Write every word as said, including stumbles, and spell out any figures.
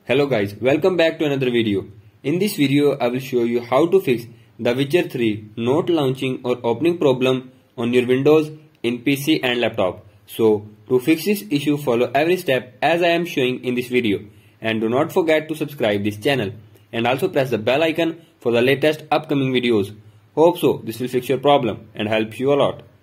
Hello guys, welcome back to another video. In this video, I will show you how to fix the Witcher three not launching or opening problem on your Windows in P C and laptop. So, to fix this issue, follow every step as I am showing in this video. And do not forget to subscribe this channel. And also press the bell icon for the latest upcoming videos. Hope so, this will fix your problem and help you a lot.